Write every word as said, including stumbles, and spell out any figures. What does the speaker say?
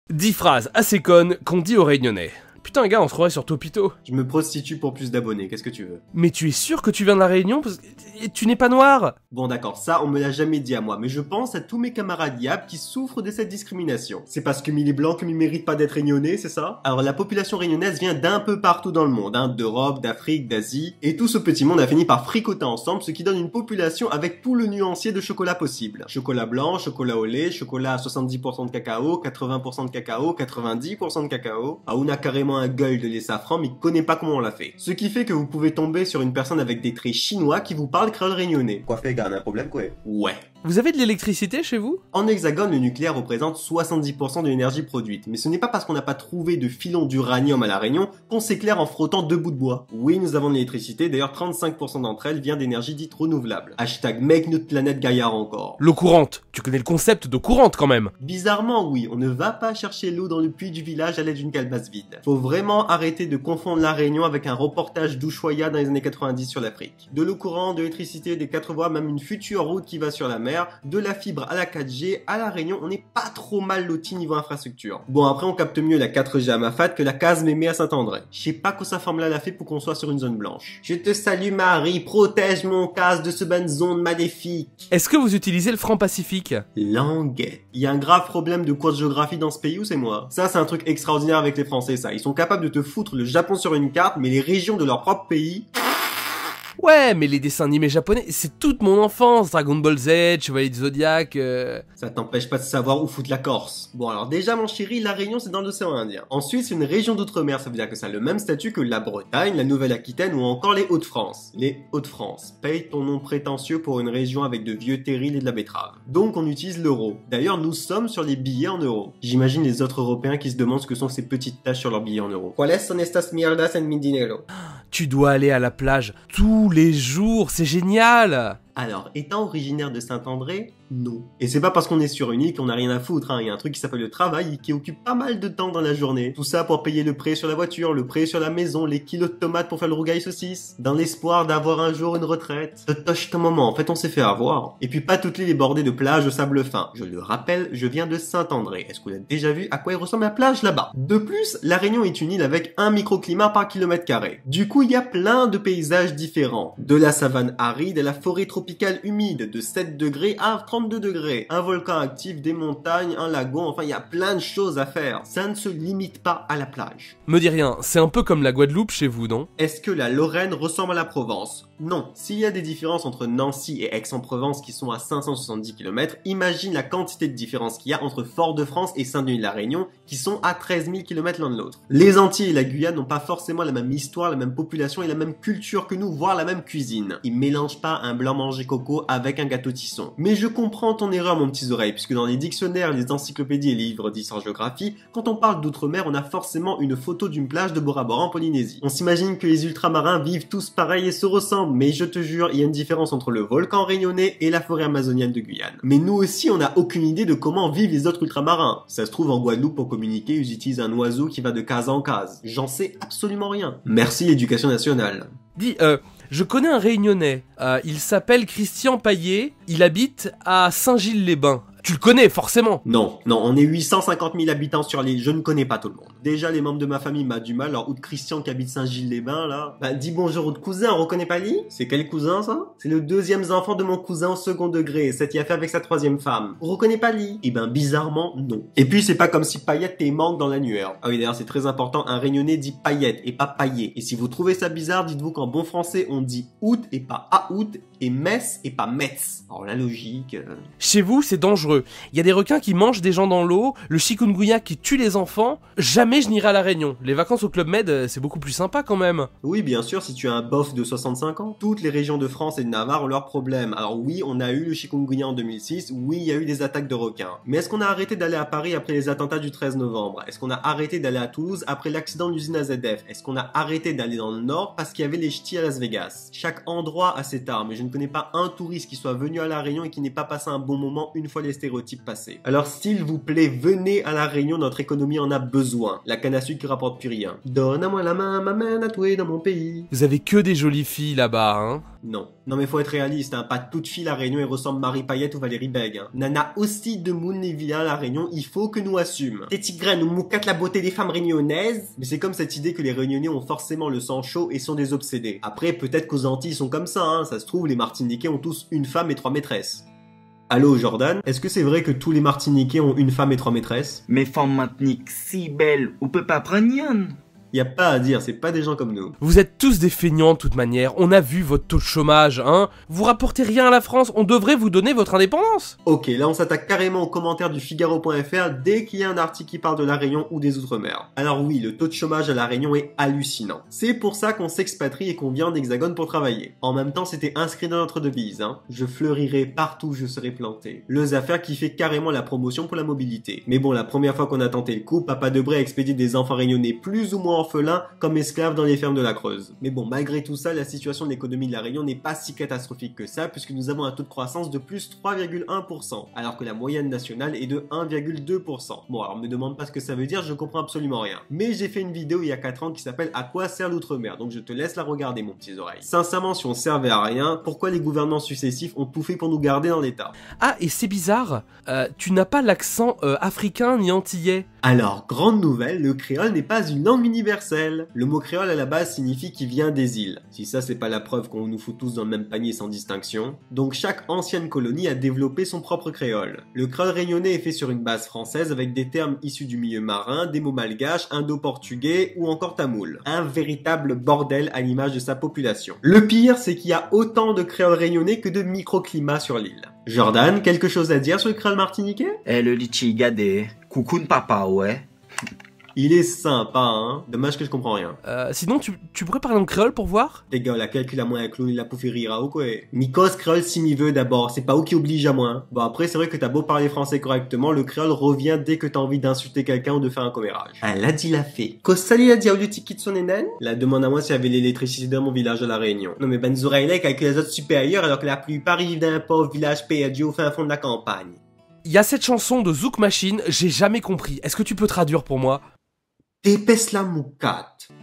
dix phrases assez connes qu'on dit aux Réunionnais. Putain gars, on se croirait sur Topito. Je me prostitue pour plus d'abonnés, qu'est-ce que tu veux? Mais tu es sûr que tu viens de la Réunion parce que tu n'es pas noir? Bon d'accord, ça on me l'a jamais dit à moi, mais je pense à tous mes camarades Yab qui souffrent de cette discrimination. C'est parce que Mille est blanc que Mille mérite pas d'être réunionnais, c'est ça? Alors la population réunionnaise vient d'un peu partout dans le monde, hein, d'Europe, d'Afrique, d'Asie, et tout ce petit monde a fini par fricoter ensemble, ce qui donne une population avec tout le nuancier de chocolat possible. Chocolat blanc, chocolat au lait, chocolat à soixante-dix pour cent de cacao, quatre-vingts pour cent de cacao, quatre-vingt-dix pour cent de cacao. Ah, on a carrément un gueule de lait safran, mais il connaît pas comment on l'a fait. Ce qui fait que vous pouvez tomber sur une personne avec des traits chinois qui vous parle créole réunionnais. Quoi fait, gars, on a un problème quoi? Ouais. Vous avez de l'électricité chez vous? En hexagone, le nucléaire représente soixante-dix pour cent de l'énergie produite, mais ce n'est pas parce qu'on n'a pas trouvé de filon d'uranium à la Réunion qu'on s'éclaire en frottant deux bouts de bois. Oui, nous avons de l'électricité, d'ailleurs trente-cinq pour cent d'entre elles vient d'énergie dite renouvelable. Hashtag make notre planète gaillard encore. L'eau courante, tu connais le concept d'eau courante quand même. Bizarrement oui, on ne va pas chercher l'eau dans le puits du village à l'aide d'une calebasse vide. Faut vraiment arrêter de confondre la Réunion avec un reportage d'Ushuaïa dans les années quatre-vingt-dix sur l'Afrique. De l'eau courante, de l'électricité, des quatre voies, même une future route qui va sur la mer, de la fibre à la quatre G, à la Réunion, on n'est pas trop mal loti niveau infrastructure. Bon après on capte mieux la quatre G à Mafat que la case mémé à Saint-André. Je sais pas quoi sa forme là l'a fait pour qu'on soit sur une zone blanche. Je te salue Marie, protège mon case de ce ban zone maléfique. Est-ce que vous utilisez le franc pacifique? Languette. Il y a un grave problème de cours de géographie dans ce pays ou c'est moi? Ça c'est un truc extraordinaire avec les Français ça. Ils sont capables de te foutre le Japon sur une carte, mais les régions de leur propre pays... Ouais, mais les dessins animés japonais, c'est toute mon enfance. Dragon Ball Z, Chevalier du Zodiac... Euh... Ça t'empêche pas de savoir où foutre la Corse. Bon alors déjà mon chéri, la Réunion c'est dans l'océan Indien. Ensuite c'est une région d'outre-mer, ça veut dire que ça a le même statut que la Bretagne, la Nouvelle-Aquitaine ou encore les Hauts-de-France. Les Hauts-de-France. Paye ton nom prétentieux pour une région avec de vieux terrils et de la betterave. Donc on utilise l'euro. D'ailleurs nous sommes sur les billets en euros. J'imagine les autres Européens qui se demandent ce que sont ces petites taches sur leurs billets en euros. ¿Cuáles son estas mierdas en mi dinero? Tu dois aller à la plage tous les jours, c'est génial! Alors, étant originaire de Saint-André, non. Et c'est pas parce qu'on est sur Unique qu'on a rien à foutre, hein. Il y a un truc qui s'appelle le travail qui occupe pas mal de temps dans la journée. Tout ça pour payer le prêt sur la voiture, le prêt sur la maison, les kilos de tomates pour faire le rougail saucisse, dans l'espoir d'avoir un jour une retraite. Toche ton moment, en fait on s'est fait avoir. Et puis pas toutes les bordées de plage au sable fin. Je le rappelle, je viens de Saint-André. Est-ce que vous avez déjà vu à quoi il ressemble la plage là-bas? De plus, la Réunion est une île avec un microclimat par kilomètre carré. Du coup, il y a plein de paysages différents. De la savane aride à la forêt tropicale humide, de sept degrés à trente-deux degrés. Un volcan actif, des montagnes, un lagon, enfin il y a plein de choses à faire. Ça ne se limite pas à la plage. Me dis rien, c'est un peu comme la Guadeloupe chez vous, non? Est-ce que la Lorraine ressemble à la Provence? Non. S'il y a des différences entre Nancy et Aix-en-Provence qui sont à cinq cent soixante-dix kilomètres, imagine la quantité de différence qu'il y a entre Fort-de-France et Saint-Denis-de-la-Réunion qui sont à treize mille kilomètres l'un de l'autre. Les Antilles et la Guyane n'ont pas forcément la même histoire, la même population et la même culture que nous, voire la même cuisine. Ils mélangent pas un blanc manger coco avec un gâteau tisson. Mais je comprends ton erreur mon petit oreille, puisque dans les dictionnaires, les encyclopédies et les livres d'histoire géographie, quand on parle d'outre-mer, on a forcément une photo d'une plage de Bora Bora en Polynésie. On s'imagine que les ultramarins vivent tous pareil et se ressemblent, mais je te jure, il y a une différence entre le volcan réunionnais et la forêt amazonienne de Guyane. Mais nous aussi, on n'a aucune idée de comment vivent les autres ultramarins. Ça se trouve en Guadeloupe pour communiquer, ils utilisent un oiseau qui va de case en case. J'en sais absolument rien. Merci l'éducation nationale. Dis, euh... je connais un Réunionnais, euh, il s'appelle Christian Paillet, il habite à Saint-Gilles-les-Bains. Tu le connais, forcément. Non, non, on est huit cent cinquante mille habitants sur l'île, je ne connais pas tout le monde. Déjà, les membres de ma famille m'a du mal, alors ou de Christian qui habite Saint-Gilles-les-Bains, là. Bah, dis bonjour au cousin, on reconnaît pas lui? C'est quel cousin, ça? C'est le deuxième enfant de mon cousin au second degré, cet y a fait avec sa troisième femme. On reconnaît pas lui? Eh ben, bizarrement, non. Et puis, c'est pas comme si paillette t'es manque dans l'annuaire. Ah oui, d'ailleurs, c'est très important, un Réunionnais dit paillette et pas paillet. Et si vous trouvez ça bizarre, dites-vous qu'en bon français, on dit août et pas à août, et Metz et pas Metz. Alors, la logique... Euh... Chez vous, c'est dangereux. Il y a des requins qui mangent des gens dans l'eau, le chikungunya qui tue les enfants. Jamais je n'irai à la Réunion. Les vacances au Club Med, c'est beaucoup plus sympa quand même. Oui, bien sûr, si tu as un bof de soixante-cinq ans. Toutes les régions de France et de Navarre ont leurs problèmes. Alors oui, on a eu le chikungunya en deux mille six, oui, il y a eu des attaques de requins. Mais est-ce qu'on a arrêté d'aller à Paris après les attentats du treize novembre? Est-ce qu'on a arrêté d'aller à Toulouse après l'accident de l'usine A Z F? Est-ce qu'on a arrêté d'aller dans le Nord parce qu'il y avait les ch'tis à Las Vegas? Chaque endroit a ses armes, mais je ne connais pas un touriste qui soit venu à la Réunion et qui n'ait pas passé un bon moment une fois les stéréotypes passés. Alors s'il vous plaît, venez à la Réunion, notre économie en a besoin. La canne à sucre qui rapporte plus rien. Donne-moi la main, ma main tatouée dans mon pays. Vous avez que des jolies filles là-bas, hein. Non. Non mais faut être réaliste, hein. Pas toutes filles à la Réunion et ressemblent Marie Payette ou Valérie Bègue. Hein. Nana aussi de Moon et Villa à la Réunion, il faut que nous assume. Tes tigres nous moucatent la beauté des femmes réunionnaises. Mais c'est comme cette idée que les Réunionnais ont forcément le sang chaud et sont des obsédés. Après, peut-être qu'aux Antilles ils sont comme ça, hein. Ça se trouve, les Martiniquais ont tous une femme et trois maîtresses. Allô Jordan, est-ce que c'est vrai que tous les Martiniquais ont une femme et trois maîtresses? Mais femmes Martinique si belles, on peut pas prendre rien. Y a pas à dire, c'est pas des gens comme nous. Vous êtes tous des feignants de toute manière, on a vu votre taux de chômage, hein. Vous rapportez rien à la France, on devrait vous donner votre indépendance. Ok, là on s'attaque carrément aux commentaires du Figaro point F R dès qu'il y a un article qui parle de la Réunion ou des Outre-mer. Alors oui, le taux de chômage à la Réunion est hallucinant. C'est pour ça qu'on s'expatrie et qu'on vient en Hexagone pour travailler. En même temps, c'était inscrit dans notre devise, hein. Je fleurirai partout où je serai planté. Le affaire qui fait carrément la promotion pour la mobilité. Mais bon, la première fois qu'on a tenté le coup, Papa Debré a expédié des enfants réunionnais plus ou moins orphelins comme esclaves dans les fermes de la Creuse. Mais bon, malgré tout ça, la situation de l'économie de la Réunion n'est pas si catastrophique que ça, puisque nous avons un taux de croissance de plus trois virgule un pour cent, alors que la moyenne nationale est de un virgule deux pour cent. Bon, alors me demande pas ce que ça veut dire, je comprends absolument rien. Mais j'ai fait une vidéo il y a quatre ans qui s'appelle « À quoi sert l'outre-mer ?» Donc je te laisse la regarder, mon petit oreille. Sincèrement, si on servait à rien, pourquoi les gouvernements successifs ont tout fait pour nous garder dans l'état? Ah, et c'est bizarre, euh, tu n'as pas l'accent euh, africain ni antillais. Alors, grande nouvelle, le créole n'est pas une langue universelle. Le mot créole à la base signifie qu'il vient des îles. Si ça c'est pas la preuve qu'on nous fout tous dans le même panier sans distinction. Donc chaque ancienne colonie a développé son propre créole. Le créole réunionnais est fait sur une base française avec des termes issus du milieu marin, des mots malgaches, indo-portugais ou encore tamoul. Un véritable bordel à l'image de sa population. Le pire, c'est qu'il y a autant de créole réunionnais que de microclimats sur l'île. Jordan, quelque chose à dire sur le créole martiniquais? Eh, le litchi gade, coucou papa, ouais. Il est sympa, hein. Dommage que je comprends rien. Euh, sinon, tu, tu pourrais parler en créole pour voir? Les gars, la calcul à moins un clown, il a pour faire rire, ou quoi? Mikos créole si m'y veut d'abord, c'est pas où qui oblige à moins. Bon après, c'est vrai que t'as beau parler français correctement, le créole revient dès que t'as envie d'insulter quelqu'un ou de faire un commérage. Ah, l'a dit la fait. Kosali la dit au tiki de son énen? La demande à moi s'il y avait l'électricité dans mon village de la Réunion. Non mais Benzoura il est avec les autres supérieurs alors que la plupart vivent dans un pauvre village perdu au fin fond de la campagne. Il y a cette chanson de Zouk Machine, j'ai jamais compris. Est-ce que tu peux traduire pour moi? T'épaisse la moucate.